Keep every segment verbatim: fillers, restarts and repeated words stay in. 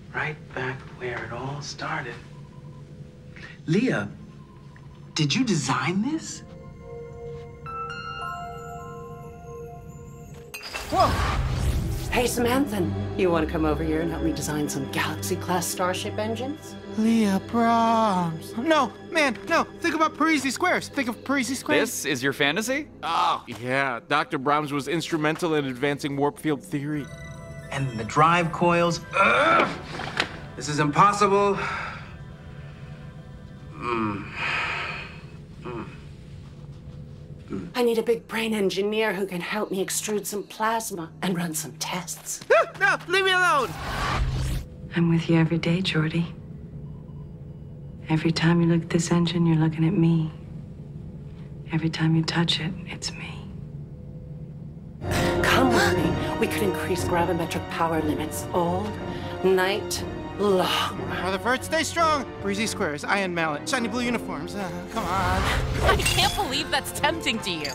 right back where it all started. Leah, did you design this? Whoa! Hey, Samantha, you want to come over here and help me design some Galaxy-class starship engines? Leah Brahms. No, man, no. Think about Parisi Squares. Think of Parisi Squares. This is your fantasy? Oh, yeah. Doctor Brahms was instrumental in advancing warp field theory. And the drive coils. Ugh! This is impossible. Mm. Mm. Mm. I need a big brain engineer who can help me extrude some plasma and run some tests. No, no, leave me alone. I'm with you every day, Geordi. Every time you look at this engine, you're looking at me. Every time you touch it, it's me. Come with me. We could increase gravimetric power limits all night long. Rutherford, stay strong. Breezy Squares, Iron Mallet, shiny blue uniforms. Uh, come on. I can't believe that's tempting to you.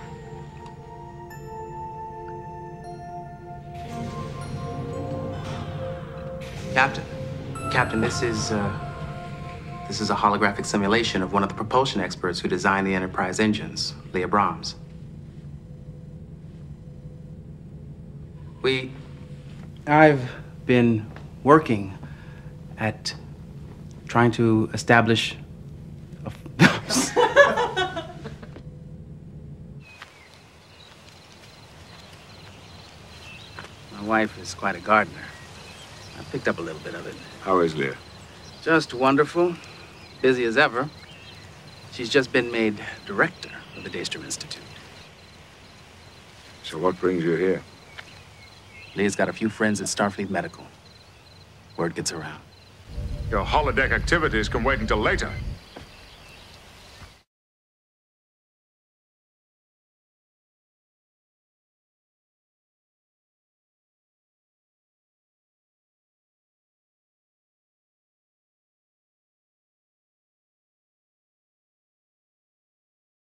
Captain, Captain, this is, uh, this is a holographic simulation of one of the propulsion experts who designed the Enterprise engines, Leah Brahms. We, I've been working at trying to establish a... My wife is quite a gardener. I picked up a little bit of it. How is Leah? Just wonderful. Busy as ever. She's just been made director of the Daystrom Institute. So what brings you here? Leah's got a few friends at Starfleet Medical. Word gets around. Your holodeck activities can wait until later.